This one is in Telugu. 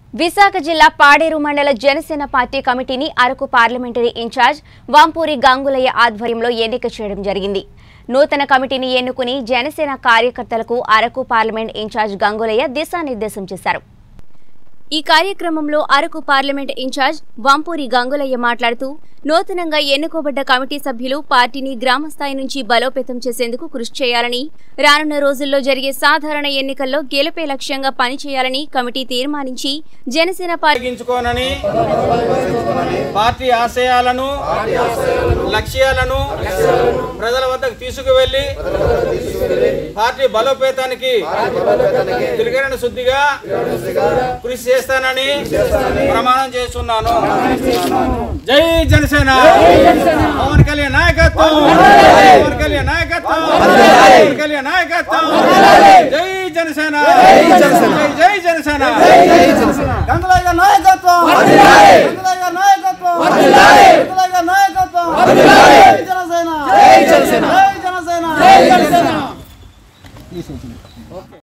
విశాఖ జిల్లా పాడేరు మండల జనసేన పార్టీ కమిటీని అరకు పార్లమెంటరీ ఇన్ఛార్జ్ వాంపూరి గంగులయ్య ఆధ్వర్యంలో ఎన్నిక చేయడం జరిగింది. నూతన కమిటీని ఎన్నుకుని జనసేన కార్యకర్తలకు అరకు పార్లమెంట్ ఇన్ఛార్జ్ గంగులయ్య దిశానిర్దేశం చేశారు. ఈ కార్యక్రమంలో అరకు పార్లమెంట్ ఇన్ఛార్జ్ వాంపూరి గంగులయ్య మాట్లాడుతూ నూతనంగా ఎన్నుకోబడ్డ కమిటీ సభ్యులు పార్టీని గ్రామ స్థాయి నుంచి బలోపేతం చేసేందుకు కృషి చేయాలని, రానున్న రోజుల్లో జరిగే సాధారణ ఎన్నికల్లో గెలుపే లక్ష్యంగా పనిచేయాలని కమిటీ తీర్మానించి జనసేన పార్టీ ఆశయాలను లక్ష్యాలను ప్రజల వద్దకు తీసుకువెళ్లి పార్టీ బలోపేతానికి తిరగని శుద్ధిగా కృషి చేస్తానని ప్రమాణం చేస్తున్నాను. జై జనసేన. పవన్ కళ్యాణ్ నాయకత్వం, పవన్ కళ్యాణ్ నాయకత్వం, పవన్ కళ్యాణ్ నాయకత్వం. జై జనసేన, జై జనసేన. గంగులయ్య నాయకత్వం, గంగులయ్య నాయకత్వం, గంగులయ్య నాయకత్వం. జై జనసేన, జై జనసేన, జై జనసేన, జై జనసేన.